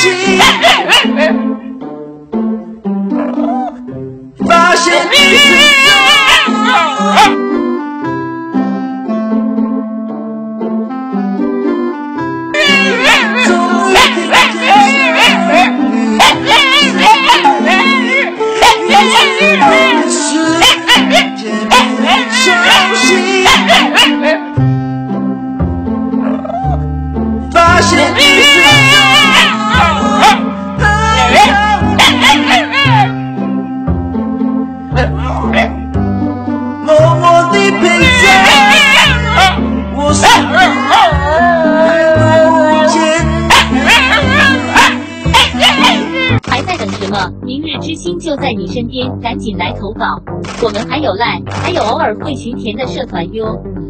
息，发现你是发现你是默默地陪在我身还在等什么？明日之星就在你身边，赶紧来投稿。我们还有赖，还有偶尔会群填的社团哟。